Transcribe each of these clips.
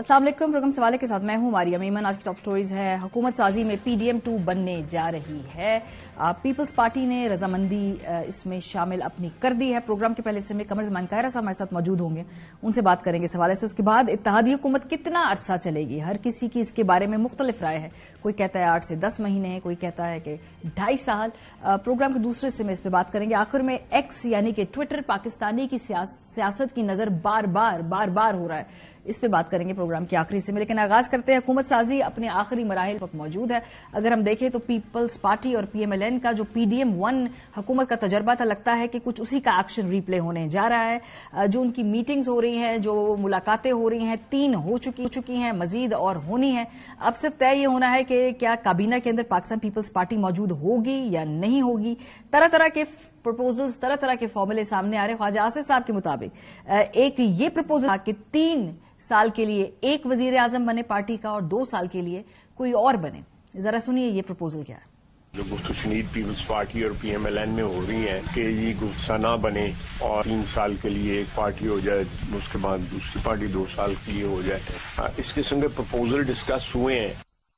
अस्सलाम वालेकुम। प्रोग्राम सवाले के साथ मैं हूं मारिया मेमन। आज की टॉप स्टोरीज है, हुकूमत साजी में PDM 2 बनने जा रही है। पीपल्स पार्टी ने रजामंदी इसमें शामिल अपनी कर दी है। प्रोग्राम के पहले हिस्से में कमर जमान कायरा साहब हमारे साथ मौजूद होंगे, उनसे बात करेंगे इस हवाले से। उसके बाद इत्तेहादी हुकूमत कितना अरसा चलेगी, हर किसी की इसके बारे में मुख्तलिफ राय है। कोई कहता है 8 से 10 महीने, कोई कहता है कि 2.5 साल। प्रोग्राम के दूसरे हिस्से में इस पर बात करेंगे। आखिर में एक्स यानी कि ट्विटर पाकिस्तानी की सियासत की नजर बार बार हो रहा है, इस पे बात करेंगे प्रोग्राम के आखिरी हिस्से में। लेकिन आगाज करते हैं, हुकूमत साजी अपने आखिरी मराहिल पर मौजूद है। अगर हम देखें तो पीपल्स पार्टी और PMLN का जो PDM 1 हुकूमत का तजर्बा था, लगता है कि कुछ उसी का एक्शन रिप्ले होने जा रहा है। जो उनकी मीटिंग्स हो रही हैं, जो मुलाकातें हो रही हैं, 3 हो चुकी हैं, मजीद और होनी है। अब सिर्फ तय ये होना है कि क्या काबीना के अंदर पाकिस्तान पीपल्स पार्टी मौजूद होगी या नहीं होगी। तरह तरह के प्रपोजल्स, तरह तरह के फॉर्मूले सामने आ रहे। ख्वाजा आसिफ साहब के मुताबिक एक ये प्रपोजल था कि 3 साल के लिए एक वजीर आजम बने पार्टी का और 2 साल के लिए कोई और बने। जरा सुनिए ये प्रपोजल क्या है। जो गुफ्तशनीद पीपल्स पार्टी और PMLN में हो रही है कि ये गुफ्ता ना बने और 3 साल के लिए एक पार्टी हो जाए, उसके बाद दूसरी पार्टी 2 साल के लिए हो जाए, इस किस्म के प्रपोजल डिस्कस हुए हैं।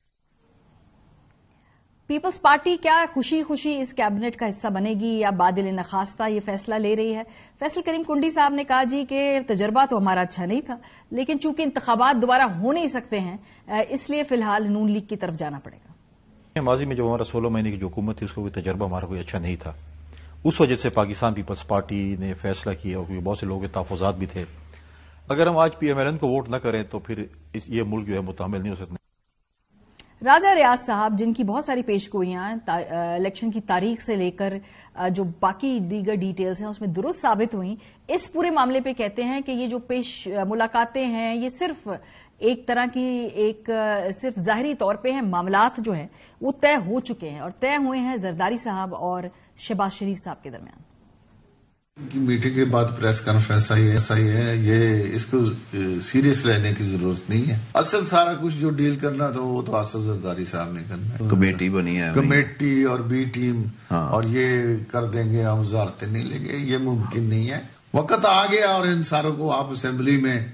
पीपल्स पार्टी क्या खुशी खुशी इस कैबिनेट का हिस्सा बनेगी या बादिल नखास्ता ये फैसला ले रही है। फैसल करीम कुंडी साहब ने कहा जी कि तजर्बा तो हमारा अच्छा नहीं था, लेकिन चूंकि इंतखाबात दोबारा हो नहीं सकते हैं, इसलिए फिलहाल नून लीग की तरफ जाना पड़ेगा। माजी में जब हमारा 16 महीने की जो हुकूमत थी, उसका कोई तजर्बा हमारा कोई अच्छा नहीं था। उस वजह से पाकिस्तान पीपल्स पार्टी ने फैसला किया, और बहुत से लोगों के तहफ़्फ़ुज़ात भी थे। अगर हम आज PMLN को वोट न करें तो फिर ये मुल्क जो है मुतामिल नहीं हो सकता। राजा रियाज साहब, जिनकी बहुत सारी पेशगोइयां इलेक्शन की तारीख से लेकर जो बाकी दीगर डिटेल्स हैं उसमें दुरुस्त साबित हुई, इस पूरे मामले पे कहते हैं कि ये जो मुलाकातें हैं ये सिर्फ एक तरह की सिर्फ जाहिरी तौर पे हैं। मामलात जो है वो तय हो चुके हैं और तय हुए हैं जरदारी साहब और शहबाज शरीफ साहब के दरमियान। की मीटिंग के बाद प्रेस कॉन्फ्रेंस आई है, ये इसको सीरियस लेने की जरूरत नहीं है। असल सारा कुछ जो डील करना था वो तो आसिफ जरदारी साहब ने करना है। कमेटी बनी है, कमेटी और B टीम, और ये कर देंगे, हम वजारतें नहीं लेंगे, ये मुमकिन नहीं है। वक्त आ गया और इन सारों को आप असेंबली में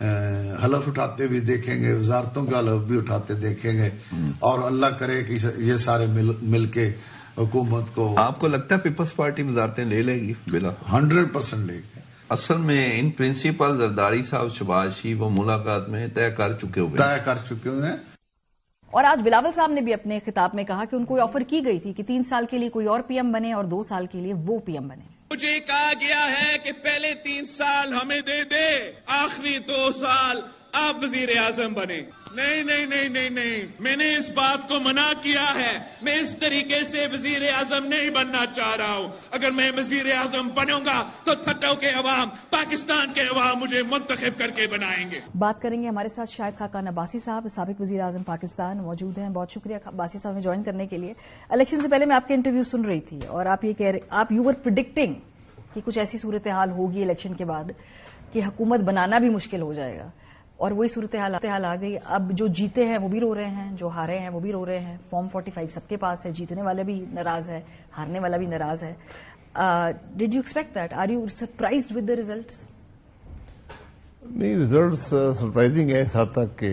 हलफ उठाते भी देखेंगे, वजारतों का हलफ भी उठाते देखेंगे, और अल्लाह करे कि ये सारे मिल के हुकूमत को। आपको लगता है पीपल्स पार्टी वजारतें ले लेगी? बिला 100% लेगी। असल में इन प्रिंसिपल जरदारी साहब शहबाज शरीफ वो मुलाकात में तय कर चुके हुए हैं। और आज बिलावल साहब ने भी अपने खिताब में कहा कि उनको ऑफर की गई थी कि 3 साल के लिए कोई और PM बने और 2 साल के लिए वो PM बने। मुझे कहा गया है कि पहले 3 साल हमें दे, आखिरी 2 साल आप वजीर आजम बने। नहीं, मैंने इस बात को मना किया है। मैं इस तरीके से वजीर आजम नहीं बनना चाह रहा हूं। अगर मैं वजीर आजम बनूंगा तो थट्टो के अवाम, पाकिस्तान के अवाम मुझे मुंतखब करके बनाएंगे। बात करेंगे, हमारे साथ शाहिद खाकान अब्बासी साहब, साबिक वजीर आजम पाकिस्तान मौजूद हैं। बहुत शुक्रिया अब्बासी साहब ने ज्वाइन करने के लिए। इलेक्शन से पहले मैं आपके इंटरव्यू सुन रही थी और आप ये कह रहे, आप यू वर प्रिडिक्टिंग कि कुछ ऐसी सूरत हाल होगी इलेक्शन के बाद कि हुकूमत बनाना भी मुश्किल हो जाएगा, और वही सूरत हाल आ गई। अब जो जीते हैं वो भी रो रहे हैं, जो हारे हैं वो भी रो रहे हैं। फॉर्म 45 सबके पास है, जीतने वाला भी नाराज है, हारने वाला भी नाराज है। Did you expect that? Are you surprised with the results? नहीं, रिजल्ट्स सरप्राइजिंग है इस हद तक कि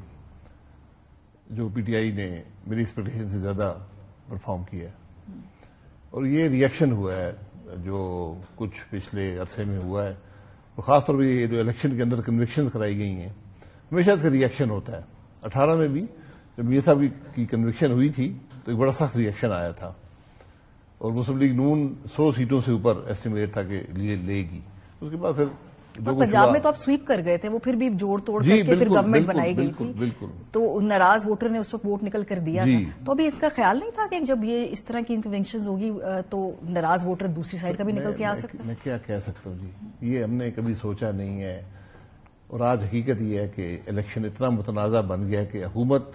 जो PTI ने मेरी एक्सपेक्टेशन से ज्यादा परफॉर्म किया, और ये रिएक्शन हुआ है जो कुछ पिछले अरसे में हुआ है, तो खासतौर पर ये जो इलेक्शन के अंदर कन्विक्शन कराई गई हैं, हमेशा इसका रिएक्शन होता है। 18 में भी जब मियां साहब की कन्विक्शन हुई थी तो एक बड़ा सख्त रिएक्शन आया था, और मुस्लिम लीग नून 100 सीटों से ऊपर एस्टिमेट था कि लिए लेगी। उसके बाद फिर पंजाब में तो आप स्वीप कर गए थे, वो फिर भी जोड़ तोड़ करके फिर गवर्नमेंट बनाई गई थी। बिल्कुल। तो नाराज वोटर ने उस वक्त वोट निकल कर दिया था। तो अभी इसका ख्याल नहीं था कि जब ये इस तरह की कन्वेंशन होगी तो नाराज वोटर दूसरी साइड का भी निकल के आ सकता है? मैं क्या कह सकता हूँ जी, ये हमने कभी सोचा नहीं है, और आज हकीकत ये है कि इलेक्शन इतना मुतनाज़ा बन गया कि हुकूमत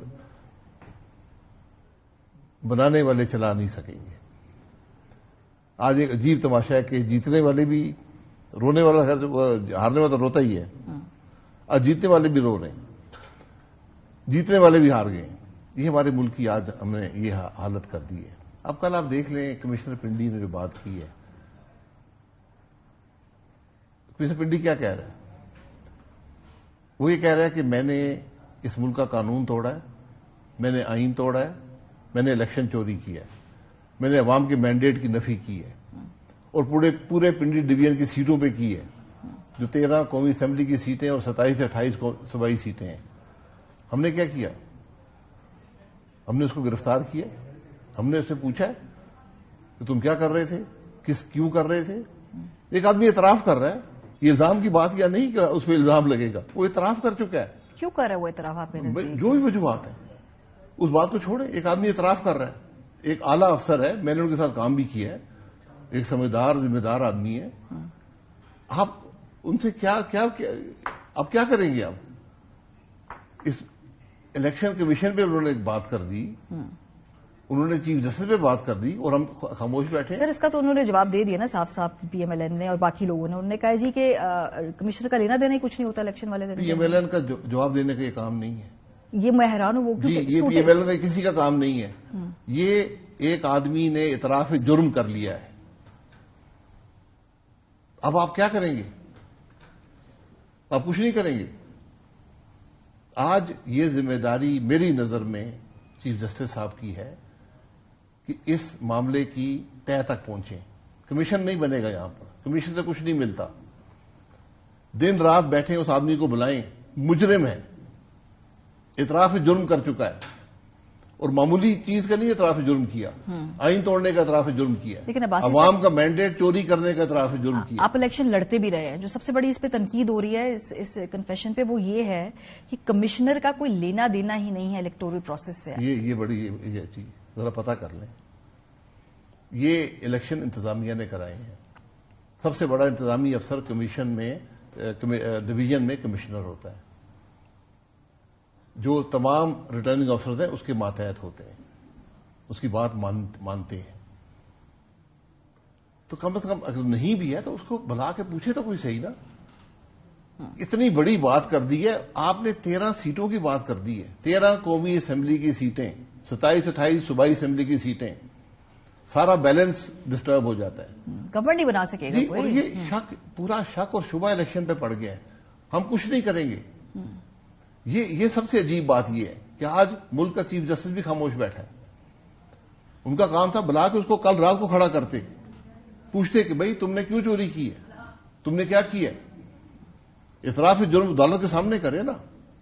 बनाने वाले चला नहीं सकेंगे। आज एक अजीब तमाशा है कि जीतने वाले भी रोने वाला, हारने वाला तो रोता ही है, और जीतने वाले भी रो रहे हैं, जीतने वाले भी हार गए। ये हमारे मुल्क की आज हमने ये हालत कर दी है। अब कल आप देख लें कमिश्नर पिंडी ने जो बात की है, कमिश्नर पिंडी क्या कह रहा है? وہ یہ کہہ رہا ہے کہ میں نے اس ملک کا قانون توڑا ہے، میں نے آئین توڑا ہے، میں نے الیکشن چوری کیا ہے، میں نے عوام کے مینڈیٹ کی نفی کی ہے اور پورے پنڈی ڈویژن کی سیٹوں پہ کی ہے، جو 13 قومی اسمبلی کی سیٹیں اور 27 سے 28 صوبائی سیٹیں ہیں۔ ہم نے کیا کیا؟ ہم نے اس کو گرفتار کیا، ہم نے اس سے پوچھا کہ تم کیا کر رہے تھے، کیوں کر رہے تھے؟ ایک آدمی اعتراف کر رہا ہے، یہ الزام کی بات یا نہیں کہ اس پہ الزام لگے گا، وہ اعتراف کر چکا ہے۔ کیوں کر رہا ہے وہ اعتراف آپ کے نزدیک؟ جو بھی وجوہات ہیں اس بات کو چھوڑیں، ایک آدمی اعتراف کر رہا ہے، ایک اعلیٰ افسر ہے، میں نے ان کے ساتھ کام بھی کیا ہے، ایک سمجھدار ذمہ دار آدمی ہے، آپ ان سے اب کیا کریں گے؟ آپ اس الیکشن کمیشن پہ انہوں نے ایک بات کر دی، انہوں نے چیف جسٹس پہ بات کر دی اور ہم خاموش بیٹھے۔ سر اس کا تو انہوں نے جواب دے دیا نا صاف صاف، پی ایم ایل این نے اور باقی لوگوں نے، انہوں نے کہا جی کہ کمشنر کا لینا دینا ہی کچھ نہیں ہوتا الیکشن والے دن۔ پی ایم ایل این کا جواب دینے کا یہ کام نہیں ہے، یہ میں حیران ہوں، وہ جی یہ پی ایم ایل این کا کسی کا کام نہیں ہے، یہ ایک آدمی نے اعتراف جرم کر لیا ہے۔ اب آپ کیا کریں گے؟ آپ کچھ نہیں کریں گے۔ آج یہ ذمہ داری میری نظر میں چیف جسٹس صاحب کی ہے کہ اس معاملے کی تہہ تک پہنچیں۔ کمیشن نہیں بنے گا، یہاں پر کمیشن سے کچھ نہیں ملتا۔ دن رات بیٹھے اس آدمی کو بلائیں، مجرم ہے، اعتراف جرم کر چکا ہے، اور معمولی چیز کا نہیں اعتراف جرم کیا، آئین توڑنے کا اعتراف جرم کیا، لیکن عوام کا مینڈیٹ چوری کرنے کا اعتراف جرم کیا۔ آپ الیکشن لڑتے بھی رہے ہیں، جو سب سے بڑی اس پہ تنقید ہو رہی ہے اس کنفیشن پہ وہ یہ ہے کہ کمشنر کا کوئی لینا دینا ہی نہیں ہے الیکٹورل پروسیس سے۔ یہ بڑی چیز ذرا پتہ کر لیں، یہ الیکشن انتظامیہ نے کرائے ہیں۔ سب سے بڑا انتظامی افسر کمیشن میں ڈویژن میں کمشنر ہوتا ہے، جو تمام ریٹرننگ افسرز ہیں اس کے ماتحت ہوتے ہیں، اس کی بات مانتے ہیں۔ تو کم از کم اگر نہیں بھی ہے تو اس کو بلا کے پوچھے تو کوئی صحیح نا۔ اتنی بڑی بات کر دی ہے آپ نے، 13 سیٹوں کی بات کر دی ہے، 13 قومی اسمبلی کی سیٹیں، 27-28 صوبائی اسمبلی کی سیٹیں، سارا بیلنس ڈسٹرب ہو جاتا ہے، گورنمنٹ نہیں بنا سکے گا۔ اور یہ پورا شک اور شبہ الیکشن پہ پڑ گیا ہے، ہم کچھ نہیں کریں گے۔ یہ سب سے عجیب بات یہ ہے کہ آج ملک کا چیف جسٹس بھی خاموش بیٹھا ہے۔ ان کا کام تھا بلا کے اس کو کل رات کو کھڑا کرتے، پوچھتے کہ بھائی تم نے کیوں چوری کی ہے، تم نے کیا کیا ہے، اعتراف جرم عدالت کے سامنے کرے نا۔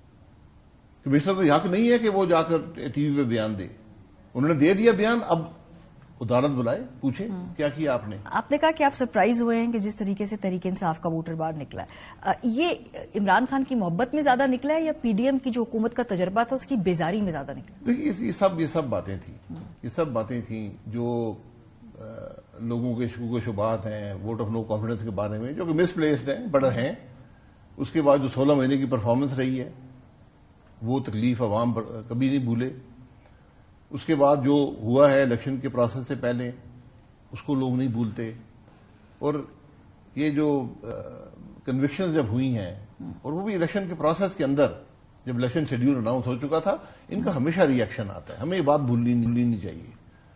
کمشنر کو حق نہیں ہے کہ وہ جا کر ٹی وی پہ بیان دے، انہوں نے دے دیا بیان، اب عدالت بلائے، پوچھے کیا کیا آپ نے۔ آپ نے کہا کہ آپ سرپرائز ہوئے ہیں کہ جس طریقے سے تحریک انصاف کا ووٹر باہر نکلا ہے، یہ عمران خان کی محبت میں زیادہ نکلا ہے یا پی ڈی ایم کی جو حکومت کا تجربہ تھا اس کی بیزاری میں زیادہ نکلا؟ دیکھیے یہ سب باتیں تھیں جو لوگوں کے شکوک و شبہات ہیں ووٹ آف نو کانفیڈنس کے بارے میں، جو کہ مس پلیسڈ ہیں، بڑا ہیں۔ اس کے بعد جو 16 مہینے کی پرفارمنس رہی ہے وہ تکلیف عوام کبھی نہیں بھولے۔ اس کے بعد جو ہوا ہے الیکشن کے پروسیس سے پہلے اس کو لوگ نہیں بھولتے، اور یہ جو کنوکشن جب ہوئی ہیں اور وہ بھی الیکشن کے پروسیس کے اندر، جب الیکشن شیڈیول اناؤنس ہو چکا تھا، ان کا ہمیشہ ری ایکشن آتا ہے، ہمیں یہ بات بھولنی نہیں چاہیے۔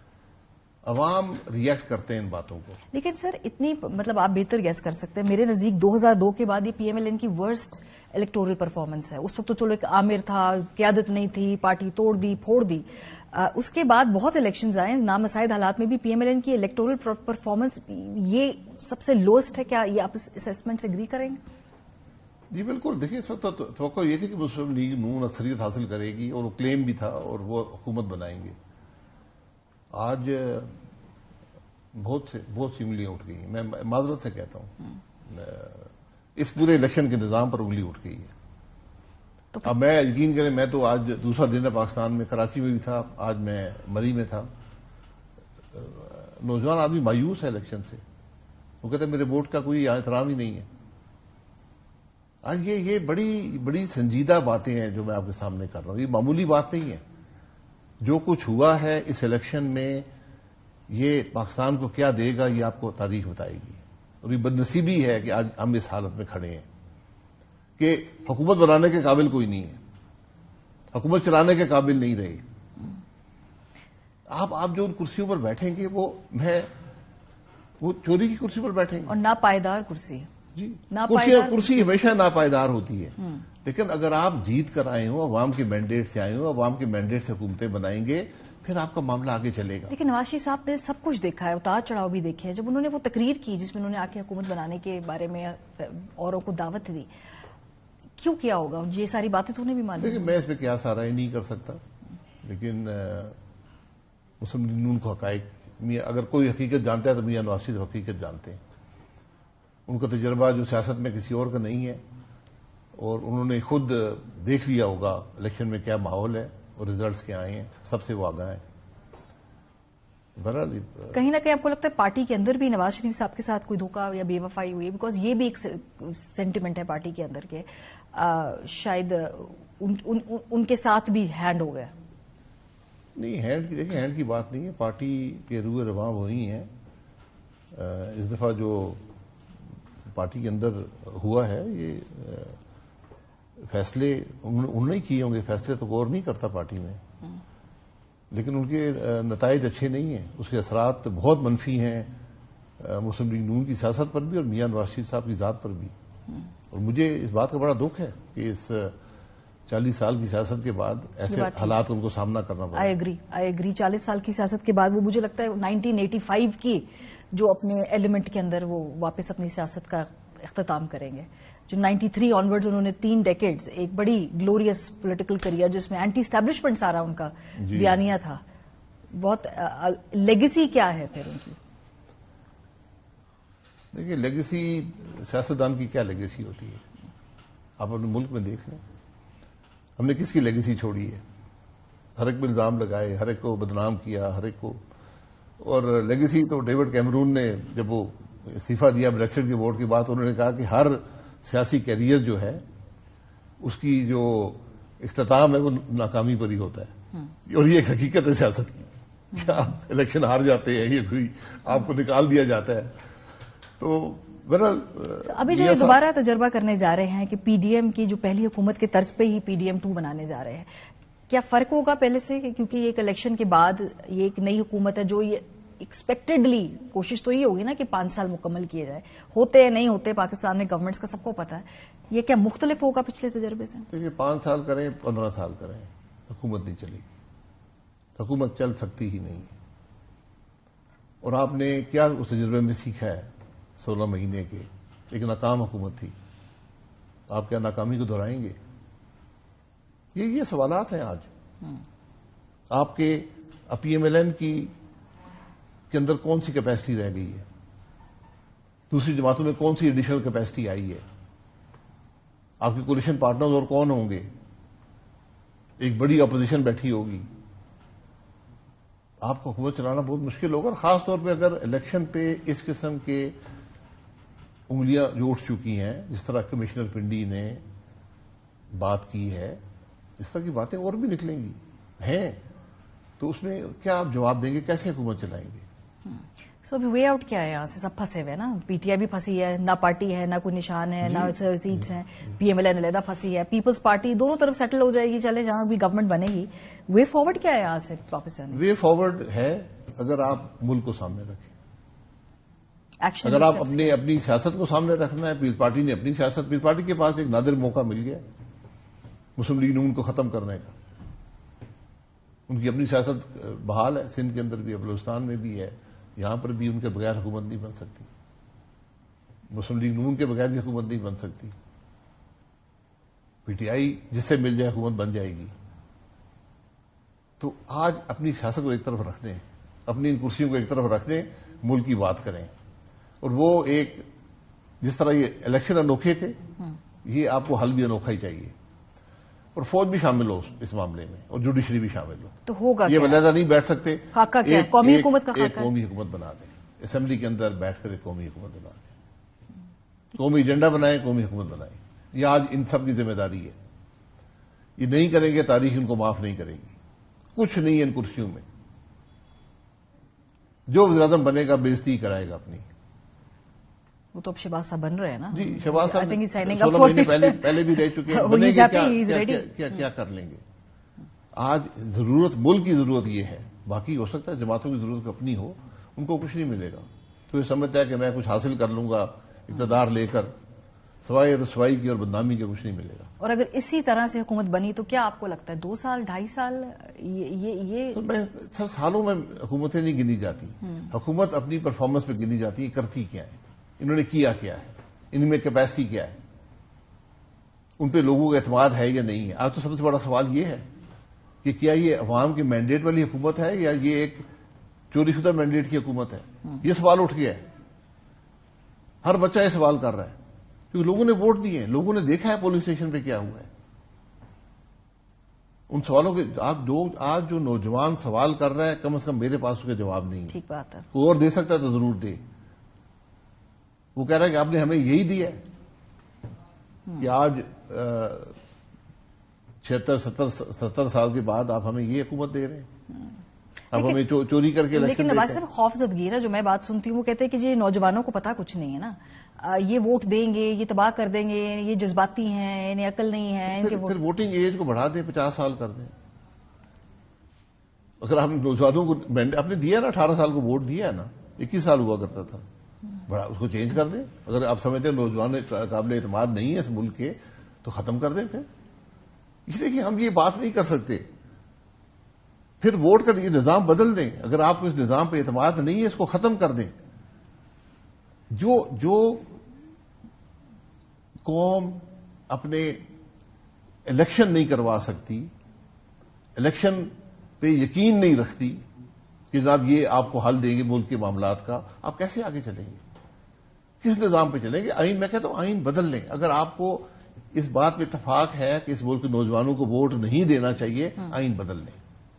عوام ریئیکٹ کرتے ہیں ان باتوں کو۔ لیکن سر اتنی مطلب آپ بہتر گیس کر سکتے ہیں، میرے نزدیک 2002 کے بعد یہ پی ایم ایل این کی ورسٹ الیکٹورل پرفارمنس ہے۔ اس وقت تو چلو ایک عامر تھا، قیادت نہیں تھی، پارٹی توڑ دی پھوڑ دی، اس کے بعد بہت الیکشنز آئے، نامساعد حالات میں بھی پی ایم ایل این کی الیکٹورل پرفارمنس یہ سب سے لوسٹ ہے، کیا یہ آپ اس اسیسمنٹ سے اگری کریں گے؟ جی بالکل، دیکھیے اس وقت توقع یہ تھی کہ مسلم لیگ نون اکثریت حاصل کرے گی اور وہ کلیم بھی تھا اور وہ حکومت بنائیں گے۔ آج بہت سی انگلیاں اٹھ گئی ہیں، میں معذرت سے کہتا ہوں، اس پورے الیکشن کے نظام پر انگلی اٹھ گئی ہے۔ اب میں یقین کریں، میں تو آج دوسرا دن ہے پاکستان میں، کراچی میں بھی تھا، آج میں مری میں تھا۔ نوجوان آدمی مایوس ہے الیکشن سے، وہ کہتے ہیں میرے ووٹ کا کوئی احترام ہی نہیں ہے۔ آج یہ بڑی سنجیدہ باتیں ہیں جو میں آپ کے سامنے کر رہا ہوں، یہ معمولی بات نہیں ہے۔ جو کچھ ہوا ہے اس الیکشن میں یہ پاکستان کو کیا دے گا یہ آپ کو تاریخ بتائے گی، اور یہ بدنصیبی ہے کہ آج ہم اس حالت میں کھڑے ہیں کہ حکومت بنانے کے قابل کوئی نہیں ہے، حکومت چلانے کے قابل نہیں رہے۔ آپ جو ان کرسیوں پر بیٹھیں گے وہ چوری کی کرسی پر بیٹھیں گے، اور ناپائیدار کرسی۔ جی، کرسی ہمیشہ ناپائیدار ہوتی ہے۔ لیکن اگر آپ جیت کر آئے ہوں، عوام کے مینڈیٹ سے آئے ہوں، عوام کے مینڈیٹ سے حکومتیں بنائیں گے، پھر آپ کا معاملہ آگے چلے گا. لیکن نواز شریف صاحب نے سب کچھ دیکھا ہے، اتار چڑھاؤ بھی دیکھے ہیں. جب انہوں نے وہ تقریر کی جس میں انہوں نے آ کے حکومت بنانے کے بارے میں اوروں کو دعوت دی، کیوں کیا ہوگا؟ یہ ساری باتیں تو انہیں بھی معلوم. دیکھیں میں اس پہ کیا سارا ہی نہیں کر سکتا، لیکن مسلم لیگ نون کو حقائق، اگر کوئی حقیقت جانتا ہے تو میاں نواز شریف حقیقت جانتے ہیں. ان کا تجربہ جو سیاست میں کسی اور کا نہیں ہے، اور انہوں نے خود دیکھ لیا ہوگا الیکشن میں کیا ماحول ہے اور ریزلٹس کیا آئے ہیں، سب سے وہ آگاہ ہیں. بہرحال کہیں نہ کہیں آپ کو لگتا ہے پارٹی کے اندر بھی نواز شریف صاحب کے ساتھ کوئی دھوکہ یا بے وفائی ہوئی ہے؟ بیکاز یہ بھی ایک سینٹیمنٹ ہے پارٹی کے اندر کے شاید ان کے ساتھ بھی ہینڈ ہو گیا. نہیں، دیکھیں ہینڈ کی بات نہیں ہے، پارٹی کے روح رواں وہی ہیں. اس دفعہ جو پارٹی کے اندر ہوا ہے، یہ فیصلے انہوں نے کیے ہوں گے، فیصلے تو غور نہیں کرتا پارٹی میں، لیکن ان کے نتائج اچھے نہیں ہیں. اس کے اثرات بہت منفی ہیں مسلم لیگ نون کی سیاست پر بھی اور میاں نواز شریف صاحب کی ذات پر بھی. اور مجھے اس بات کا بڑا دکھ ہے کہ اس 40 سال کی سیاست کے بعد ایسے حالات ان کو سامنا کرنا پڑا. آئی ایگری 40 سال کی سیاست کے بعد وہ مجھے لگتا ہے 1985 کی جو اپنے ایلیمنٹ کے اندر وہ واپس اپنی سیاست کا اختتام کریں گے. جو 93 آنورڈز انہوں نے 3 ڈیکیڈز ایک بڑی گلوریس پولیٹیکل کریئر جس میں اینٹی اسٹیبلشمنٹ سارا ان کا بیانیہ تھا. بہت لیگیسی کیا ہے پھر ان کی؟ دیکھیے لیگیسی سیاستدان کی کیا لیگیسی ہوتی ہے؟ آپ اپنے ملک میں دیکھ لیں، ہم نے کس کی لیگیسی چھوڑی ہے؟ ہر ایک پہ الزام لگائے، ہر ایک کو بدنام کیا، ہر ایک کو. اور لیگیسی تو ڈیوڈ کیمرون نے جب وہ استعفیٰ دیا بریکسٹ کے ووٹ کے بعد، انہوں نے کہا کہ ہر سیاسی کیریئر جو ہے اس کی جو اختتام ہے وہ ناکامی پر ہی ہوتا ہے. اور یہ ایک حقیقت ہے سیاست کی کہ آپ الیکشن ہار جاتے ہیں، یہ کوئی آپ کو نکال دیا جاتا ہے. تو بہرحال ابھی جو دوبارہ تجربہ کرنے جا رہے ہیں کہ پی ڈی ایم کی جو پہلی حکومت کے طرز پہ ہی PDM 2 بنانے جا رہے ہیں، کیا فرق ہوگا پہلے سے؟ کیونکہ یہ ایک الیکشن کے بعد یہ ایک نئی حکومت ہے جو یہ ایکسپیکٹڈلی کوشش تو یہ ہوگی نا کہ 5 سال مکمل کیے جائے، ہوتے نہیں ہوتے پاکستان میں گورنمنٹس کا سب کو پتا ہے. یہ کیا مختلف ہوگا پچھلے تجربے سے؟ دیکھیے 5 سال کریں 15 سال کریں، حکومت نہیں چلے گی، حکومت چل سکتی ہی نہیں. اور آپ نے کیا اس تجربے میں سیکھا ہے؟ 16 مہینے کے ایک ناکام حکومت تھی، آپ کیا ناکامی کو دہرائیں گے؟ یہ سوالات ہیں آج. آپ کے PMLN کے اندر کون سی کیپیسٹی رہ گئی ہے؟ دوسری جماعتوں میں کون سی ایڈیشنل کیپیسٹی آئی ہے؟ آپ کے کولیشن پارٹنرز اور کون ہوں گے؟ ایک بڑی اپوزیشن بیٹھی ہوگی، آپ کو حکومت چلانا بہت مشکل ہوگا. اور خاص طور پہ اگر الیکشن پہ اس قسم کے انگلیاں جو اٹھ چکی ہیں، جس طرح کمشنر پنڈی نے بات کی ہے، اس طرح کی باتیں اور بھی نکلیں گی ہیں، تو اس میں کیا آپ جواب دیں گے؟ کیسے حکومت چلائیں گے؟ سو ابھی وے آؤٹ کیا ہے یہاں سے؟ سب پھنسے ہوئے نا، PTI بھی پھنسی ہے، نہ پارٹی ہے، نہ کوئی نشان ہے، نہ سیٹس ہیں. PMLN علیحدہ پھنسی ہے، پیپلز پارٹی دونوں طرف سیٹل ہو جائے گی، چلے جہاں بھی گورنمنٹ بنے گی. وے فارورڈ کیا ہے یہاں سے پاکستان؟ وے فارورڈ ہے اگر آپ ملک کو سامنے رکھیں، اگر آپ اپنی سیاست کو سامنے رکھنا ہے. پیپلز پارٹی نے اپنی سیاست، پیپلز پارٹی کے پاس ایک نادر موقع مل گیا مسلم لیگ نون کو ختم کرنے کا. ان کی اپنی سیاست بحال ہے، سندھ کے اندر بھی ہے، بلوچستان میں بھی ہے، یہاں پر بھی ان کے بغیر حکومت نہیں بن سکتی. مسلم لیگ نون کے بغیر بھی حکومت نہیں بن سکتی. PTI جس سے مل جائے حکومت بن جائے گی. تو آج اپنی سیاست کو ایک طرف رکھ دیں، اپنی ان کرسیوں کو ایک طرف رکھ دیں، ملک کی بات کریں. اور وہ ایک جس طرح یہ الیکشن انوکھے تھے، یہ آپ کو حل بھی انوکھا ہی چاہیے. اور فوج بھی شامل ہو اس معاملے میں، اور جوڈیشری بھی شامل ہو. تو ہوگا یہ علیحدہ نہیں بیٹھ سکتے. قومی حکومت کا ایک قومی حکومت بنا دیں، اسمبلی کے اندر بیٹھ کر ایک قومی حکومت بنا دیں، قومی ایجنڈا بنائیں، قومی حکومت بنائیں. یہ آج ان سب کی ذمہ داری ہے. یہ نہیں کریں گے تاریخ ان کو معاف نہیں کرے گی. کچھ نہیں ہے ان کرسیوں میں. جو وزیراعظم بنے گا بےعزتی کرائے گا اپنی. وہ تو اب شہباز صاحب بن رہے ہیں نا. جی شہباز صاحب 16 مہینے پہلے بھی رہ چکے ہیں. کیا کر لیں گے؟ آج ضرورت ملک کی ضرورت یہ ہے. باقی ہو سکتا ہے جماعتوں کی ضرورت اپنی ہو، ان کو کچھ نہیں ملے گا. تو یہ سمجھتا ہے کہ میں کچھ حاصل کر لوں گا اقتدار لے کر، سوائے رسوائی کی اور بدنامی کا کچھ نہیں ملے گا. اور اگر اسی طرح سے حکومت بنی تو کیا آپ کو لگتا ہے 2 سال 2.5 سال یہ سر سالوں میں حکومتیں نہیں گنی جاتی. حکومت اپنی پرفارمنس پہ گنی جاتی ہے, کرتی کیا ہے, انہوں نے کیا کیا ہے, ان میں کیپیسٹی کیا ہے, ان پہ لوگوں کا اعتماد ہے یا نہیں ہے. آج تو سب سے بڑا سوال یہ ہے کہ کیا یہ عوام کے مینڈیٹ والی حکومت ہے یا یہ ایک چوری شدہ مینڈیٹ کی حکومت ہے. یہ سوال اٹھ گیا ہے, ہر بچہ یہ سوال کر رہا ہے کیونکہ لوگوں نے ووٹ دیے ہیں, لوگوں نے دیکھا ہے پولنگ اسٹیشن پہ کیا ہوا ہے. ان سوالوں کے آج جو نوجوان سوال کر رہا ہے کم از کم میرے پاس اس کا جواب نہیں ہے. ٹھیک بات ہے, کوئی اور دے سکتا ہے تو ضرور دے. وہ کہہ رہا ہے کہ آپ نے ہمیں یہی دیا ہے کہ آج 76-70 سال کے بعد آپ ہمیں یہ حکومت دے رہے ہیں, اب ہمیں چوری کر کے الیکشن. لیکن نواز صاحب خوف زدگی نا جو میں بات سنتی ہوں وہ کہتے ہیں کہ جی نوجوانوں کو پتا کچھ نہیں ہے نا, یہ ووٹ دیں گے, یہ تباہ کر دیں گے, یہ جذباتی ہیں, انہیں عقل نہیں ہے. پھر ووٹنگ ایج کو بڑھا دیں, 50 سال کر دیں. اگر آپ نوجوانوں کو آپ نے دیا نا 18 سال کو ووٹ دیا ہے نا, 21 سال ہوا کرتا تھا, بڑا اس کو چینج کر دیں. اگر آپ سمجھتے ہیں نوجوان قابل اعتماد نہیں ہے اس ملک کے تو ختم کر دیں. پھر اس لیے کہ ہم یہ بات نہیں کر سکتے, پھر ووٹ کا یہ نظام بدل دیں. اگر آپ کو اس نظام پہ اعتماد نہیں ہے اس کو ختم کر دیں. جو قوم اپنے الیکشن نہیں کروا سکتی, الیکشن پہ یقین نہیں رکھتی کہ جناب یہ آپ کو حل دیں گے ملک کے معاملات کا, آپ کیسے آگے چلیں گے, کس نظام پہ چلیں گے؟ آئین, میں کہتا ہوں آئین بدل لیں. اگر آپ کو اس بات پہ اتفاق ہے کہ اس ملک کے نوجوانوں کو ووٹ نہیں دینا چاہیے, آئین بدل لیں.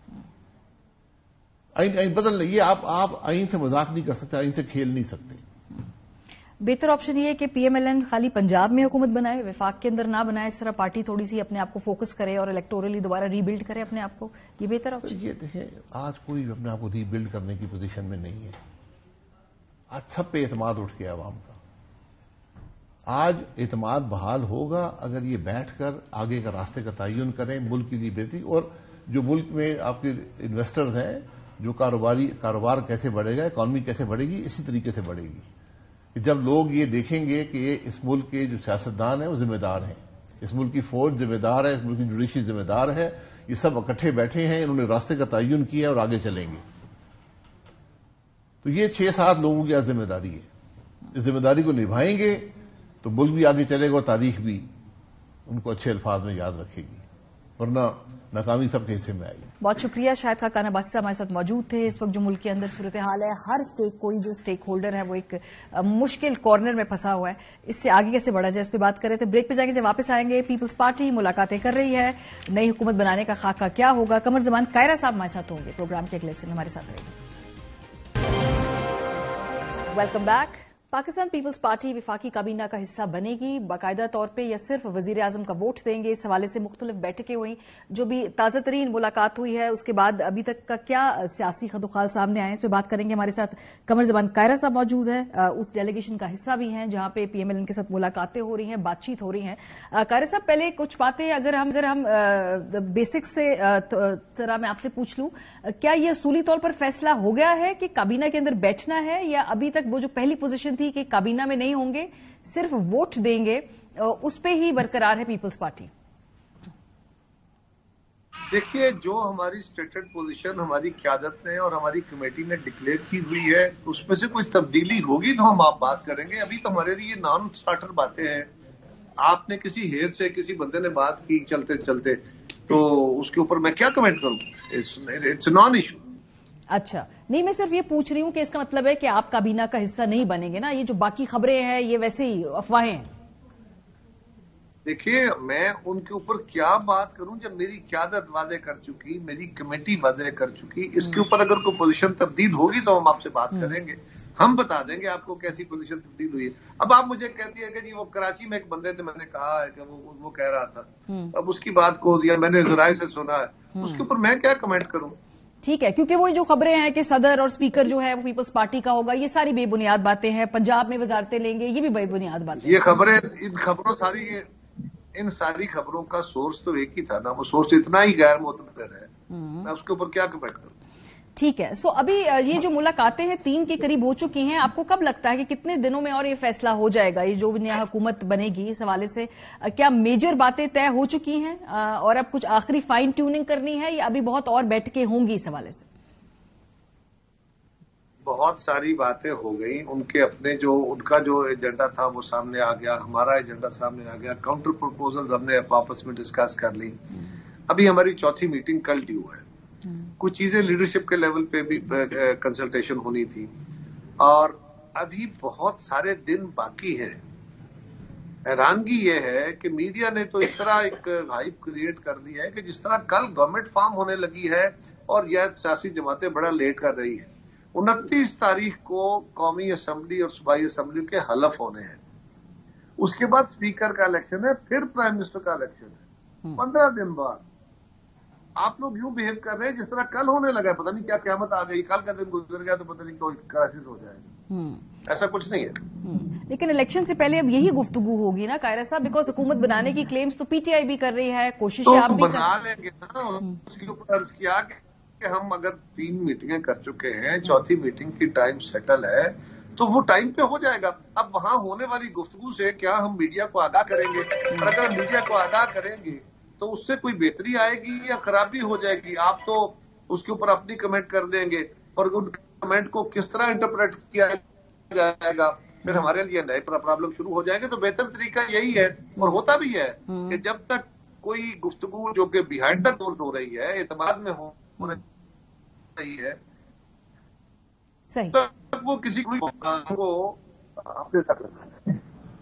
آئین بدل لیں. یہ آپ آئین سے مذاق نہیں کر سکتے, آئین سے کھیل نہیں سکتے. بہتر آپشن یہ ہے کہ پی ایم ایل این خالی پنجاب میں حکومت بنائے, وفاق کے اندر نہ بنائے. اس طرح پارٹی تھوڑی سی اپنے آپ کو فوکس کرے اور الیکٹورلی دوبارہ ری بلڈ کرے اپنے آپ کو. یہ بہتر آپشن. یہ دیکھیں آج کوئی اپنے آپ کو ری بلڈ کرنے کی پوزیشن میں نہیں ہے. آج سب پہ اعتماد اٹھ گیا عوام کا. آج اعتماد بحال ہوگا اگر یہ بیٹھ کر آگے کا راستے کا تعین کریں ملک کے لیے بہتری. اور جو ملک میں آپ کے انویسٹرز ہیں, جو کاروبار کیسے بڑھے گا, اکانومی کیسے بڑھے گی, اسی طریقے سے بڑھے گی. جب لوگ یہ دیکھیں گے کہ اس ملک کے جو سیاستدان ہیں وہ ذمہ دار ہیں, اس ملک کی فوج ذمہ دار ہے, اس ملک کی جوڈیشری ذمہ دار ہے, یہ سب اکٹھے بیٹھے ہیں, انہوں نے راستے کا تعین کیا اور آگے چلیں گے, تو یہ 6-7 لوگوں کی ذمہ داری ہے. اس ذمہ داری کو نبھائیں گے تو ملک بھی آگے چلے گا اور تاریخ بھی ان کو اچھے الفاظ میں یاد رکھے گی, ورنہ ناکامی سب کے حصے میں آئی. بہت شکریہ. شاہد خاقان عباسی صاحب ہمارے ساتھ موجود تھے. اس وقت جو ملک کے اندر صورتحال ہے, ہر کوئی جو اسٹیک ہولڈر ہے وہ ایک مشکل کارنر میں پھنسا ہوا ہے. اس سے آگے کیسے بڑھا جائے اس پہ بات کر رہے تھے. بریک پہ جائیں گے, جب واپس آئیں گے پیپلز پارٹی ملاقاتیں کر رہی ہے, نئی حکومت بنانے کا خاکہ کیا ہوگا. قمر زمان قائرہ صاحب ہمارے ساتھ ہوں گے پروگرام کے اگلے حصے میں, ہمارے ساتھ رہے گا. Welcome back. پاکستان پیپلز پارٹی وفاقی کابینہ کا حصہ بنے گی باقاعدہ طور پہ یا صرف وزیر اعظم کا ووٹ دیں گے؟ اس حوالے سے مختلف بیٹھکیں ہوئیں. جو بھی تازہ ترین ملاقات ہوئی ہے اس کے بعد ابھی تک کا کیا سیاسی خدوخال سامنے آئے, اس پہ بات کریں گے. ہمارے ساتھ قمر زمان قائرہ صاحب موجود ہے, اس ڈیلیگیشن کا حصہ بھی ہیں جہاں پہ پی ایم ایل این کے ساتھ ملاقاتیں ہو رہی ہیں, بات چیت ہو رہی ہیں. قائرہ صاحب پہلے کچھ باتیں اگر ہم بیسک سے ذرا میں آپ سے پوچھ لوں, کیا یہ اصولی طور پر فیصلہ ہو گیا ہے کہ کابینہ کے اندر بیٹھنا ہے, یا ابھی تک وہ جو پہلی پوزیشن تھی کہ کابینہ میں نہیں ہوں گے صرف ووٹ دیں گے اس پہ ہی برقرار ہے پیپلز پارٹی؟ دیکھیے, جو ہماری اسٹیٹڈ پوزیشن ہماری قیادت نے اور ہماری کمیٹی نے ڈکلیئر کی ہوئی ہے اس میں سے کوئی تبدیلی ہوگی تو ہم آپ بات کریں گے. ابھی تو ہمارے لیے نان اسٹارٹر باتیں ہیں. آپ نے کسی ہیر سے کسی بندے نے بات کی چلتے چلتے, تو اس کے اوپر میں کیا کمنٹ کروں؟ It's non issue. اچھا نہیں, میں صرف یہ پوچھ رہی ہوں کہ اس کا مطلب ہے کہ آپ کابینہ کا حصہ نہیں بنیں گے نا؟ یہ جو باقی خبریں ہیں یہ ویسے ہی افواہیں ہیں. دیکھیے, میں ان کے اوپر کیا بات کروں جب میری قیادت وعدے کر چکی, میری کمیٹی وعدے کر چکی. اس کے اوپر اگر کوئی پوزیشن تبدیل ہوگی تو ہم آپ سے بات کریں گے, ہم بتا دیں گے آپ کو کیسی پوزیشن تبدیل ہوئی ہے. اب آپ مجھے کہتی ہے کہ جی وہ کراچی میں ایک بندے نے میں نے کہا ہے کہ وہ کہہ رہا تھا, اب اس کی بات کو دیا میں نے ذرائع سے سنا ہے, اس کے اوپر میں کیا کمنٹ کروں؟ ٹھیک ہے, کیونکہ وہ جو خبریں ہیں کہ صدر اور اسپیکر جو ہے وہ پیپلز پارٹی کا ہوگا, یہ ساری بے بنیاد باتیں ہیں. پنجاب میں وزارتیں لیں گے, یہ بھی بے بنیاد باتیں. یہ خبریں, ان ساری خبروں کا سورس تو ایک ہی تھا نا, وہ سورس اتنا ہی غیر معتبر ہے, میں اس کے اوپر کیا کمنٹ کروں؟ ठीक है। सो अभी ये जो मुलाकातें हैं 3 के करीब हो चुकी हैं, आपको कब लगता है कि कितने दिनों में और ये फैसला हो जाएगा, ये जो नया हुकूमत बनेगी, इस हवाले से क्या मेजर बातें तय हो चुकी हैं और अब कुछ आखिरी फाइन ट्यूनिंग करनी है या अभी बहुत और बैठकें होंगी इस हवाले से? बहुत सारी बातें हो गई, उनका जो एजेंडा था वो सामने आ गया, हमारा एजेंडा सामने आ गया, काउंटर प्रपोजल्स हमने आपस में डिस्कस कर ली। अभी हमारी चौथी मीटिंग कल ड्यू है। कुछ चीजें लीडरशिप के लेवल पे भी कंसल्टेशन होनी थी और अभी बहुत सारे दिन बाकी हैं। हैरानगी ये है कि मीडिया ने तो इस तरह एक हाइप क्रिएट कर दी है कि जिस तरह कल गवर्नमेंट फॉर्म होने लगी है और यह सियासी जमातें बड़ा लेट कर रही है। 29 तारीख को कौमी असेंबली और सूबाई असेंबली के हलफ होने हैं, उसके बाद स्पीकर का इलेक्शन है, फिर प्राइम मिनिस्टर का इलेक्शन है। 15 दिन बाद आप लोग यूं बिहेव कर रहे हैं जिस तरह कल होने लगा है, पता नहीं क्या क़यामत आ गई, कल का दिन गुजर गया तो पता नहीं कोई क्राइसिस हो जाएगा। ऐसा कुछ नहीं है। लेकिन इलेक्शन से पहले अब यही गुफ्तगू होगी ना कायरा साहब, बिकॉज हुकूमत बनाने की क्लेम्स तो पीटीआई भी कर रही है, कोशिशें आप भी बना लेंगे ना। उसके ऊपर अर्ज किया कि हम अगर 3 मीटिंगें कर चुके हैं, चौथी मीटिंग की टाइम सेटल है तो वो टाइम पे हो जाएगा। अब वहां होने वाली गुफ्तगू से क्या हम मीडिया को आगाह करेंगे, और अगर मीडिया को आगाह करेंगे तो उससे कोई बेहतरी आएगी या खराबी हो जाएगी? आप तो उसके ऊपर अपनी कमेंट कर देंगे और उन कमेंट को किस तरह इंटरप्रेट किया जाएगा, फिर हमारे लिए नए प्रॉब्लम शुरू हो जाएंगे। तो बेहतर तरीका यही है और होता भी है कि जब तक कोई गुफ्तगू जो कि बिहाइंड द डोर्स हो रही है, एतमाद में हो रही है, सही, तो वो किसी को अपने तक रखना है।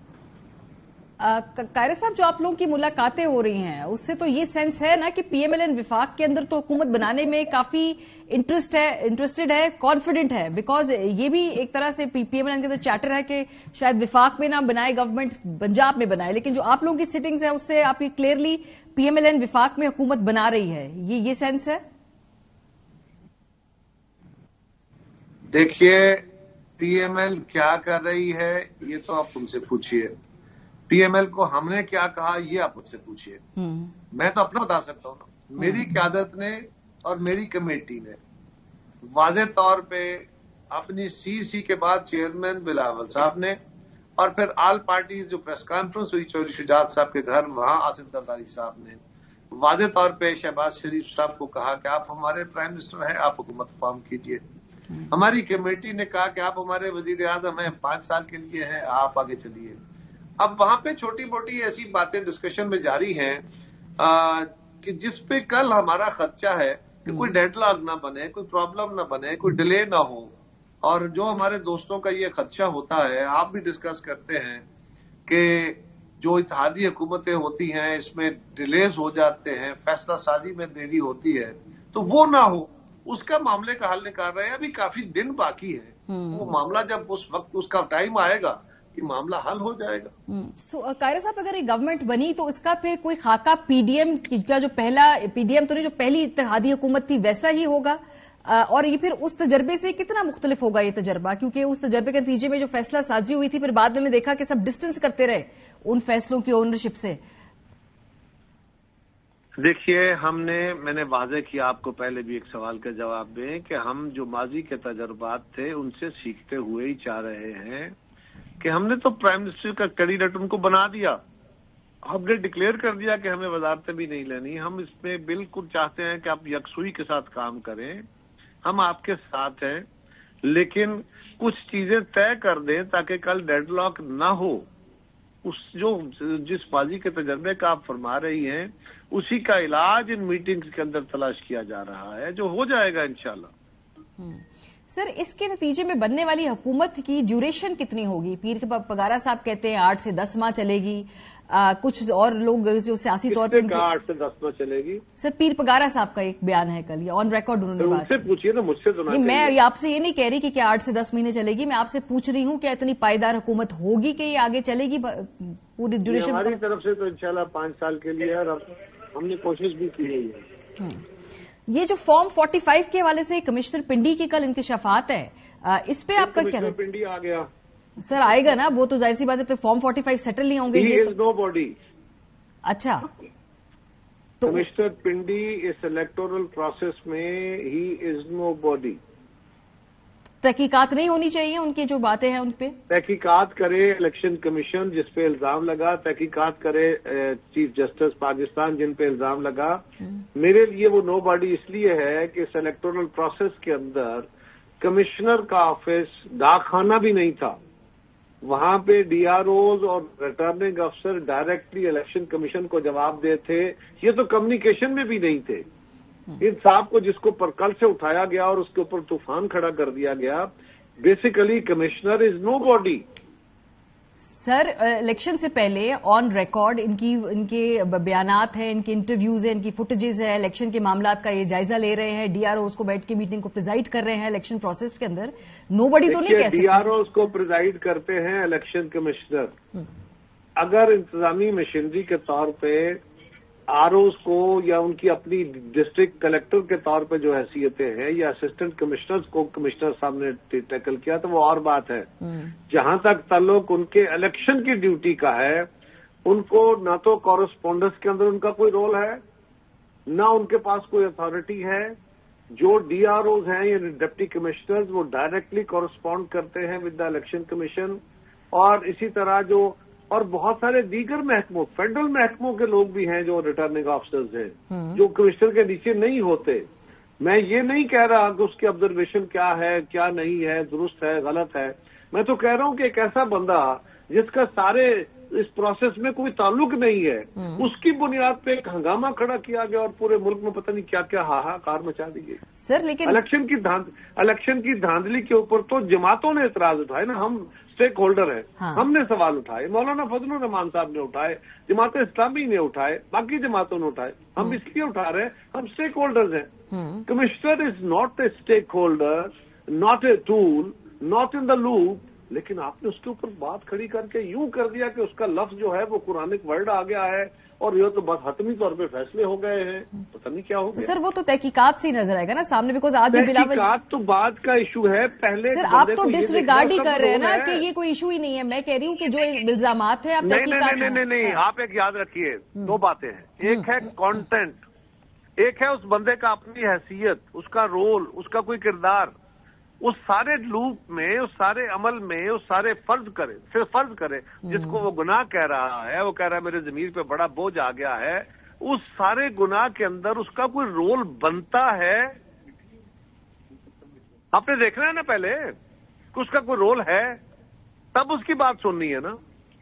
कायरा साहब, जो आप लोगों की मुलाकातें हो रही हैं उससे तो ये सेंस है ना कि पीएमएलएन विफाक के अंदर तो हुकूमत बनाने में काफी इंटरेस्टेड है, कॉन्फिडेंट है, बिकॉज ये भी एक तरह से पीएमएलएन के अंदर चार्टर है कि शायद विफाक में ना बनाए गवर्नमेंट, पंजाब में बनाए, लेकिन जो आप लोगों की सिटिंग्स है उससे आप ये क्लियरली पीएमएलएन विफाक में हुकूमत बना रही है, ये सेंस है? देखिए, पीएमएल क्या कर रही है ये तो आप उनसे पूछिए, पीएमएल को हमने क्या कहा ये आप मुझसे पूछिए। मैं तो अपना बता सकता हूँ। मेरी क़यादत ने और मेरी कमेटी ने वाज़ेह तौर पे अपनी सीसी के बाद चेयरमैन बिलावल साहब ने और फिर ऑल पार्टीज जो प्रेस कॉन्फ्रेंस हुई चौधरी शुजात साहब के घर, वहां आसिफ जरदारी साहब ने वाज़ेह तौर पे शहबाज शरीफ साहब को कहा कि आप हमारे प्राइम मिनिस्टर हैं, आप हुकूमत फॉर्म कीजिए। हमारी कमेटी ने कहा कि आप हमारे वजीर आज़म हैं, 5 साल के लिए हैं, आप आगे चलिए। अब वहां पे छोटी मोटी ऐसी बातें डिस्कशन में जारी हैं कि जिस पे कल हमारा खदशा है कि कोई डेडलॉक ना बने, कोई प्रॉब्लम ना बने, कोई डिले ना हो। और जो हमारे दोस्तों का ये खदशा होता है, आप भी डिस्कस करते हैं कि जो इत्तेहादी हुकूमतें होती हैं इसमें डिलेज हो जाते हैं, फैसला साजी में देरी होती है, तो वो ना हो, उसका मामले का हल निकाल रहे हैं। अभी काफी दिन बाकी है, वो मामला जब उस वक्त उसका टाइम आएगा कि मामला हल हो जाएगा। सो कायरा साहब, अगर ये गवर्नमेंट बनी तो इसका फिर कोई खाका पीडीएम का जो पहला पीडीएम तो नहीं, जो पहली इत्तेहादी हुकूमत थी वैसा ही होगा, और ये फिर उस तजर्बे से कितना मुख्तलिफ होगा ये तजर्बा? क्योंकि उस तजर्बे के नतीजे में जो फैसला साजी हुई थी, फिर बाद में देखा कि सब डिस्टेंस करते रहे उन फैसलों की ओनरशिप से। देखिए, मैंने वाज़ेह किया आपको पहले भी एक सवाल का जवाब दें कि हम जो माजी के तजर्बात थे उनसे सीखते हुए ही चाह रहे हैं कि हमने तो प्राइम मिनिस्टर का कैंडिडेट उनको बना दिया, हमने डिक्लेयर कर दिया कि हमें वजारतें भी नहीं लेनी। हम इसमें बिल्कुल चाहते हैं कि आप यकसुई के साथ काम करें, हम आपके साथ हैं, लेकिन कुछ चीजें तय कर दें ताकि कल डेडलॉक ना हो। जिस बाजी के तजर्बे का आप फरमा रही हैं उसी का इलाज इन मीटिंग्स के अंदर तलाश किया जा रहा है, जो हो जाएगा इंशाल्लाह। सर, इसके नतीजे में बनने वाली हुकूमत की ड्यूरेशन कितनी होगी? पीर के पगारा साहब कहते हैं 8 से 10 माह चलेगी, कुछ और लोग जो सियासी तौर पर 8 से 10 माह चलेगी। सर, पीर पगारा साहब का एक बयान है कल, ऑन रिकॉर्ड उन्होंने बात। उनसे पूछिए ना, मुझसे तो नहीं। मैं आपसे ये नहीं कह रही कि क्या 8 से 10 महीने चलेगी, मैं आपसे पूछ रही हूँ क्या इतनी पायदार हुकूमत होगी कि ये आगे चलेगी पूरी ड्यूरेशन? हमारी तरफ से तो इंशाल्लाह 5 साल के लिए, और हमने कोशिश भी की है। ये जो फॉर्म 45 के हवाले से कमिश्नर पिंडी की कल इंकशाफात है, इस पे आपका क्या? पिंडी आ गया सर, आएगा ना, वो तो जाहिर सी बात है, तो फॉर्म 45 सेटल नहीं होंगे ये तो। Nobody. अच्छा, कमिश्नर पिंडी इस इलेक्टोरल प्रोसेस में ही इज नो बॉडी। तहकीकात नहीं होनी चाहिए उनकी जो बातें हैं उन पे? तहकीकात करे इलेक्शन कमीशन जिस पे इल्जाम लगा, तहकीकात करे चीफ जस्टिस पाकिस्तान जिन पे इल्जाम लगा। मेरे लिए वो नो बॉडी इसलिए है कि इस इलेक्टोरल प्रोसेस के अंदर कमिश्नर का ऑफिस डाकखाना भी नहीं था, वहां पे डीआरओज और रिटर्निंग अफसर डायरेक्टली इलेक्शन कमीशन को जवाब दे थे, ये तो कम्युनिकेशन में भी नहीं थे। इन साहब को जिसको पर कल से उठाया गया और उसके ऊपर तूफान खड़ा कर दिया गया, basically commissioner is nobody. Sir, election से पहले ऑन रिकॉर्ड इनके बयानात हैं, इनके इंटरव्यूज हैं, इनकी फुटेजेस है, इलेक्शन के मामलात का ये जायजा ले रहे हैं, डीआरओज को बैठ के मीटिंग को प्रिजाइड कर रहे हैं इलेक्शन प्रोसेस के अंदर। नोबडी तो नहीं कह सकते। डीआरओज को प्रिजाइड करते हैं इलेक्शन कमिश्नर। अगर इंतजामी मशीनरी के तौर पे आरओज को या उनकी अपनी डिस्ट्रिक्ट कलेक्टर के तौर पे जो हैसियतें हैं या असिस्टेंट कमिश्नर्स को कमिश्नर साहब ने टैकल किया तो वो और बात है। जहां तक ताल्लुक उनके इलेक्शन की ड्यूटी का है, उनको ना तो कॉरेस्पॉन्डेंस के अंदर उनका कोई रोल है, ना उनके पास कोई अथॉरिटी है। जो डीआरओज हैं या डिप्टी कमिश्नर्स वो डायरेक्टली कॉरेस्पॉन्ड करते हैं विद द इलेक्शन कमीशन। और इसी तरह जो और बहुत सारे दीगर महकमों, फेडरल महकमों के लोग भी हैं जो रिटर्निंग ऑफिसर्स हैं, जो कमिश्नर के नीचे नहीं होते। मैं ये नहीं कह रहा कि उसकी ऑब्जर्वेशन क्या है, क्या नहीं है, दुरुस्त है, गलत है। मैं तो कह रहा हूं कि एक ऐसा बंदा जिसका सारे इस प्रोसेस में कोई ताल्लुक नहीं है, उसकी बुनियाद पे एक हंगामा खड़ा किया गया और पूरे मुल्क में पता नहीं क्या क्या हाहाकार मचा दी गई। सर लेकिन इलेक्शन की धांधली के ऊपर तो जमातों ने एतराज उठाए ना, हम स्टेक होल्डर है। हाँ। हमने सवाल उठाए, मौलाना फजलुर रहमान साहब ने उठाए, जमात इस्लामी ने उठाए, बाकी जमातों ने उठाए। हम इसलिए उठा रहे हैं, हम स्टेक होल्डर्स हैं। Commissioner is not a stakeholder, not a tool, not in the loop. लेकिन आपने उसके ऊपर बात खड़ी करके यूं कर दिया कि उसका लफ्ज जो है वो कुरानिक वर्ड आ गया है और ये तो बस हतमी तौर पे फैसले हो गए हैं, पता नहीं क्या हो गया। तो सर वो तो तहकीकात से नजर आएगा ना सामने, बिकॉज आज भी बिलावल तहकीकात तो बात का इशू है। पहले सर आप तो डिसरिगार्ड ही कर रहे हैं ना कि ये कोई इशू ही नहीं है। मैं कह रही हूँ कि जो इल्जामात है आप नहीं, आप एक याद रखिए, दो बातें हैं। एक है कंटेंट, एक है उस बंदे का अपनी हैसियत, उसका रोल, उसका कोई किरदार। उस सारे लूप में, उस सारे अमल में, उस सारे सिर्फ फर्ज करे जिसको वो गुनाह कह रहा है, वो कह रहा है मेरे ज़मीर पे बड़ा बोझ आ गया है, उस सारे गुनाह के अंदर उसका कोई रोल बनता है। आपने देखना है ना पहले कि उसका कोई रोल है, तब उसकी बात सुननी है ना।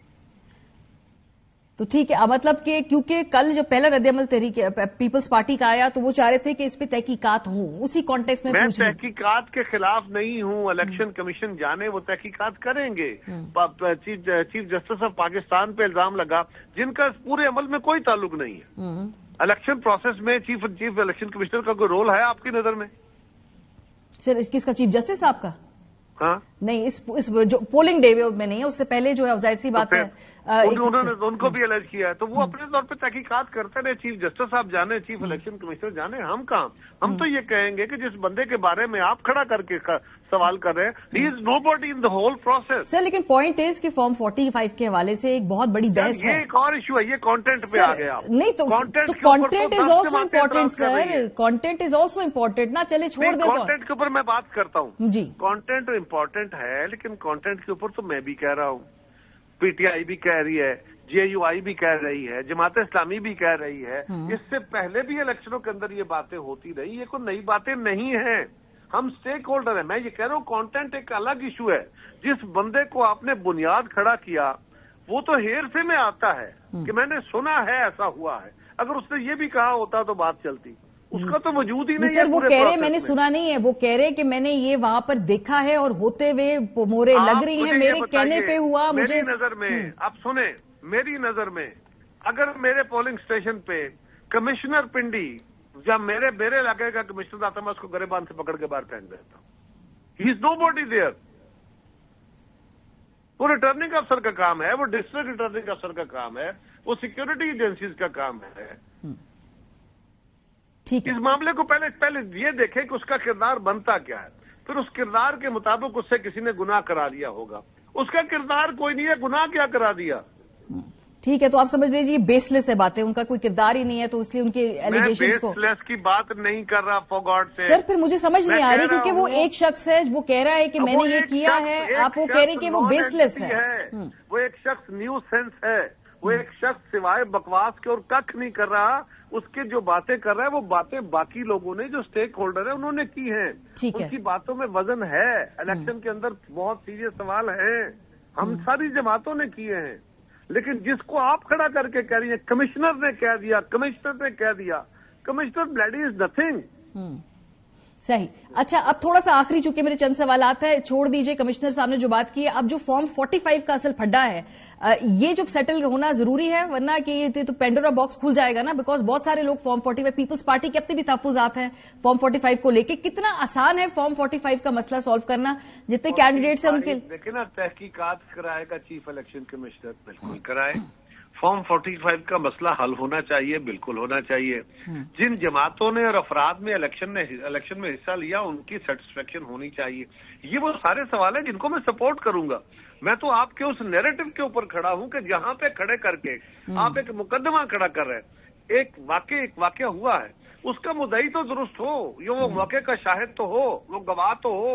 तो ठीक है, मतलब कि क्योंकि कल जो पहला रद्द-ए-अमल पीपल्स पार्टी का आया तो वो चाह रहे थे कि इस पे तहकीकात हो, उसी कॉन्टेक्स्ट में मैं तहकीकात के खिलाफ नहीं हूं। इलेक्शन कमीशन जाने, वो तहकीकात करेंगे। चीफ जस्टिस ऑफ पाकिस्तान पे इल्जाम लगा जिनका पूरे अमल में कोई ताल्लुक नहीं है। इलेक्शन प्रोसेस में चीफ इलेक्शन कमिश्नर का कोई रोल है आपकी नजर में? सर किसका? चीफ जस्टिस साहब का? हाँ नहीं, इस जो पोलिंग डे में नहीं है, उससे पहले जो है जाहिर सी बात है उन्होंने उनको भी अलर्ट किया है, तो वो अपने तौर पे तहकीकात करते रहे। चीफ जस्टिस साहब जाने, चीफ इलेक्शन कमिश्नर जाने, हम कहाँ। हम तो ये कहेंगे कि जिस बंदे के बारे में आप खड़ा करके सवाल कर रहे हैं, he is nobody in the whole process. Sir लेकिन पॉइंट इज कि फॉर्म 45 के हवाले से एक बहुत बड़ी बहस है। ये एक और इशू है, ये कंटेंट पे आ गया। नहीं तो content is also important sir, content is also important ना। चले छोड़ दे, कंटेंट के ऊपर मैं बात करता हूँ जी। कंटेंट इम्पोर्टेंट है, लेकिन कंटेंट के ऊपर तो मैं भी कह रहा हूँ, पीटीआई भी कह रही है, जेयूआई भी कह रही है, जमात इस्लामी भी कह रही है। इससे पहले भी इलेक्शनों के अंदर ये बातें होती रही, ये कोई नई बातें नहीं है। हम स्टेक होल्डर हैं। मैं ये कह रहा हूँ कंटेंट एक अलग इशू है। जिस बंदे को आपने बुनियाद खड़ा किया वो तो हेर से में आता है कि मैंने सुना है ऐसा हुआ है। अगर उसने ये भी कहा होता तो बात चलती, उसका तो वजूद ही नहीं है। सर वो कह रहे मैंने सुना नहीं है, वो कह रहे कि मैंने ये वहां पर देखा है और होते हुए मोरे लग रही हैं, मेरे कहने पे हुआ। मेरी नजर में, आप सुने, मेरी नजर में अगर मेरे पोलिंग स्टेशन पे कमिश्नर पिंडी जब मेरे इलाके का कमिश्नर आता, मैं उसको गरेबान से पकड़ के बाहर फेंक देता। He is nobody there. वो रिटर्निंग अफसर का काम है, वो डिस्ट्रिक्ट रिटर्निंग अफसर का काम है, वो सिक्योरिटी एजेंसीज का काम है। ठीक है, इस मामले को पहले ये देखें कि उसका किरदार बनता क्या है, फिर उस किरदार के मुताबिक उससे किसी ने गुनाह करा लिया होगा। उसका किरदार कोई नहीं है, गुनाह क्या करा दिया। ٹھیک ہے، تو آپ سمجھ لیجیے بیس لیس ہے باتیں، ان کا کوئی کردار ہی نہیں ہے، تو اس لیے ان کے ایلیگیشنز کو میں بیس لیس کی بات نہیں کر رہا فار گاڈ سے سر، پھر مجھے سمجھ نہیں آ رہی، کیونکہ وہ ایک شخص ہے، وہ کہہ رہا ہے کہ میں نے یہ کیا ہے، آپ وہ کہہ رہے ہیں کہ وہ بیس لیس ہے. وہ ایک شخص نیو سینس ہے، وہ ایک شخص سوائے بکواس کے اور کچھ نہیں کر رہا. اس کے جو باتیں کر رہا ہے وہ باتیں باقی لوگوں نے جو اسٹیک ہولڈر ہے انہوں نے کی ہیں. ان کی باتوں میں وزن ہے. الیکشن کے اندر بہت سیریس سوال ہیں، ہم ساری جماعتوں نے کیے ہیں. لیکن جس کو آپ کھڑا کر کے کہہ رہی ہیں کمشنر نے کہہ دیا، کمشنر نے کہہ دیا، کمشنر بلیڈی از نتھنگ. صحیح. اچھا، اب تھوڑا سا آخری چونکہ میرے چند سوالات ہیں، چھوڑ دیجئے کمشنر صاحب نے جو بات کی ہے. اب جو فارم 45 کا اصل پھڈا ہے، یہ جو سیٹل ہونا ضروری ہے، ورنہ کہ یہ تو پینڈورا باکس کھل جائے گا نا، بیکاز بہت سارے لوگ فارم 45 پیپلز پارٹی کے اپنے بھی تحفظات ہیں فارم 45 کو لے کے. کتنا آسان ہے فارم 45 کا مسئلہ سالو کرنا؟ جتنے کینڈیڈیٹس ہیں ان کے دیکھیں نا، تحقیقات کرائے گا چیف الیکشن کمشنر، بالکل کرائے. فارم 45 کا مسئلہ حل ہونا چاہیے، بالکل ہونا چاہیے. جن جماعتوں نے اور افراد میں الیکشن میں حصہ لیا ان کی سیٹسفیکشن ہونی چاہیے. یہ وہ سارے سوال ہیں جن کو میں سپورٹ کروں گا. میں تو آپ کے اس نیریٹو کے اوپر کھڑا ہوں کہ جہاں پہ کھڑے کر کے آپ ایک مقدمہ کھڑا کر رہے ہیں. ایک واقعہ ہوا ہے، اس کا مدعی تو درست ہو، یہ وہ موقع کا شاہد تو ہو، وہ گواہ تو ہو.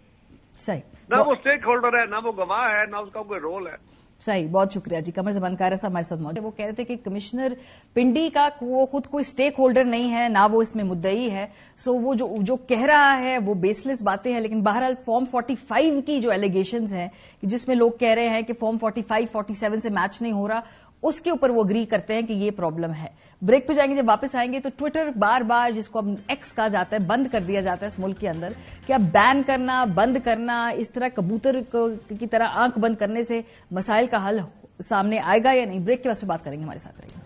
صحیح. نہ وہ اسٹیک ہولڈر ہے، نہ وہ گواہ ہے، نہ اس کا کوئی رول ہے. صحیح. بہت شکریہ جی. قمر زمان کارا صاحب ہمارے ساتھ موجود. وہ کہہ رہے تھے کہ کمشنر پنڈی کا وہ خود کوئی اسٹیک ہولڈر نہیں ہے، نہ وہ اس میں مدعی ہے. سو وہ جو کہہ رہا ہے وہ بیس لیس باتیں ہیں. لیکن بہرحال فارم 45 کی جو ایلیگیشنز ہیں جس میں لوگ کہہ رہے ہیں کہ فارم 45 47 سے میچ نہیں ہو رہا، اس کے اوپر وہ اگری کرتے ہیں کہ یہ پرابلم ہے. بریک پہ جائیں گے. جب واپس آئیں گے تو ٹویٹر بار بار، جس کو اب ایکس کہا جاتا ہے، بند کر دیا جاتا ہے اس ملک کے اندر، کہ اب بین کرنا، بند کرنا، اس طرح کبوتر کی طرح آنکھ بند کرنے سے مسائل کا حل سامنے آئے گا یا نہیں؟ بریک کے بعد بات کریں گے. ہمارے ساتھ رہیے.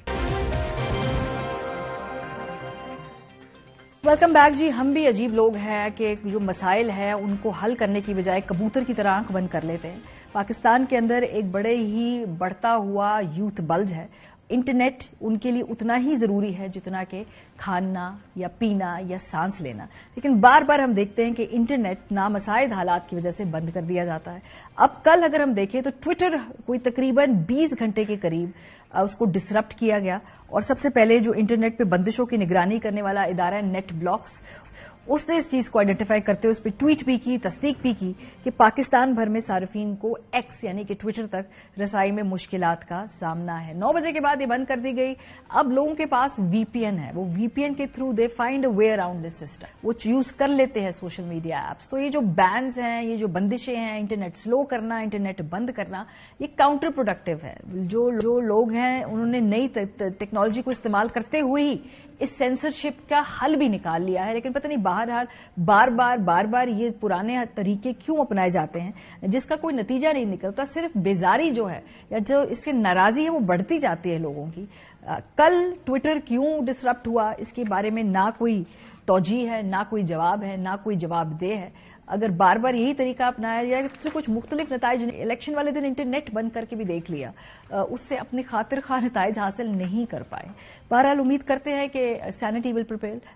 ویلکم بیک جی. ہم بھی عجیب لوگ ہیں کہ جو مسائل ہیں ان کو حل کرنے کی بجائے کبوتر کی طرح آنکھ بند کر لیتے ہیں. پاکستان کے اندر ایک بڑے ہی بڑھتا ہوا یوتھ بلج ہے. انٹرنیٹ ان کے لیے اتنا ہی ضروری ہے جتنا کہ کھانا یا پینا یا سانس لینا. لیکن بار بار ہم دیکھتے ہیں کہ انٹرنیٹ نامساعد حالات کی وجہ سے بند کر دیا جاتا ہے. اب کل اگر ہم دیکھیں تو ٹویٹر کوئی تقریباً 20 گھنٹے کے قریب اس کو ڈسرپٹ کیا گیا. اور سب سے پہلے جو انٹرنیٹ پہ بندشوں کی نگرانی کرنے والا ادارہ ہے نیٹ بلاکس، اس نے اس چیز کو آئیڈینٹیفائی کرتے ہوئے اس پہ ٹویٹ بھی کی، تصدیق بھی کی کہ پاکستان بھر میں صارفین کو ایکس یعنی کہ ٹویٹر تک رسائی میں مشکلات کا سامنا ہے. 9 بجے کے بعد یہ بند کر دی گئی. اب لوگوں کے پاس وی پی این ہے، وہ وی پی این کے through they find a way around this system, وہ یوز کر لیتے ہیں سوشل میڈیا ایپس. تو یہ جو بینز ہیں، یہ جو بندشیں ہیں، انٹرنیٹ سلو کرنا، انٹرنیٹ بند کرنا، یہ کاؤنٹر پروڈکٹیو ہے. جو لوگ ہیں انہوں نے نئی ٹیکنالوجی کو استعمال کرتے ہوئے ہی اس سینسرشپ کا حل بھی نکال لیا ہے. لیکن پتہ نہیں بہرحال بار بار یہ پرانے طریقے کیوں اپنائے جاتے ہیں جس کا کوئی نتیجہ نہیں نکلتا. صرف بیزاری جو ہے یا جو اس سے ناراضی ہے وہ بڑھتی جاتی ہے لوگوں کی. کل ٹویٹر کیوں ڈسرپٹ ہوا اس کے بارے میں نہ کوئی توجیہ ہے، نہ کوئی جواب ہے، نہ کوئی جواب دہ ہے. اگر بار بار یہی طریقہ اپنایا جائے تو کچھ مختلف نتائج، الیکشن والے دن انٹرنیٹ بند کر کے بھی دیکھ لیا، اس سے اپنی خاطر خواہ نتائج حاصل نہیں کر پائے. بہرحال امید کرتے ہیں کہ سینٹی ول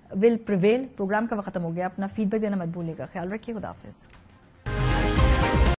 پریویل. پروگرام کا وقت ختم ہو گیا. اپنا فیڈ بیک دینا مت بھولیے گا. خیال رکھیے. خدا حافظ.